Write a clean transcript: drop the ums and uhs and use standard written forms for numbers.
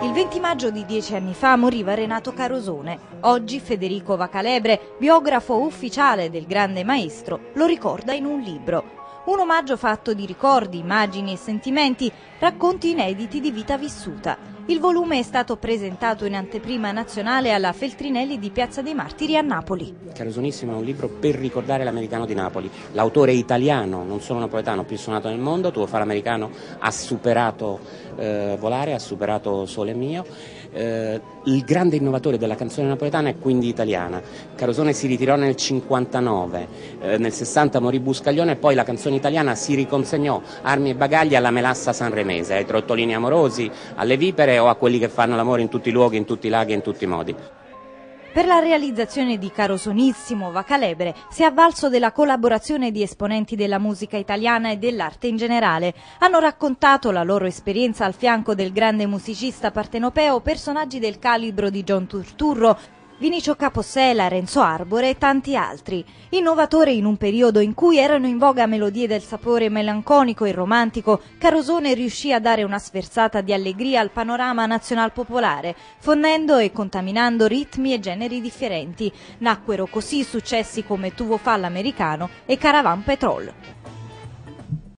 Il 20 maggio di 10 anni fa moriva Renato Carosone. Oggi Federico Vacalebre, biografo ufficiale del grande maestro, lo ricorda in un libro. Un omaggio fatto di ricordi, immagini e sentimenti, racconti inediti di vita vissuta. Il volume è stato presentato in anteprima nazionale alla Feltrinelli di Piazza dei Martiri a Napoli. Carosonissimo è un libro per ricordare l'americano di Napoli. L'autore italiano, non solo napoletano, più suonato nel mondo, Tuo fare americano, ha superato Volare, ha superato Sole mio. Il grande innovatore della canzone napoletana è quindi italiana. Carosone si ritirò nel 59, nel 60 morì Buscaglione e poi la canzone italiana si riconsegnò armi e bagagli alla melassa sanremese, ai trottolini amorosi, alle vipere o a quelli che fanno l'amore in tutti i luoghi, in tutti i laghi e in tutti i modi. Per la realizzazione di Carosonissimo, Vacalebre si è avvalso della collaborazione di esponenti della musica italiana e dell'arte in generale. Hanno raccontato la loro esperienza al fianco del grande musicista partenopeo personaggi del calibro di John Turturro, Vinicio Capossela, Renzo Arbore e tanti altri. Innovatore in un periodo in cui erano in voga melodie del sapore melanconico e romantico, Carosone riuscì a dare una sferzata di allegria al panorama nazional-popolare, fondendo e contaminando ritmi e generi differenti. Nacquero così successi come Tu vo fa l'americano e Caravan Petrol.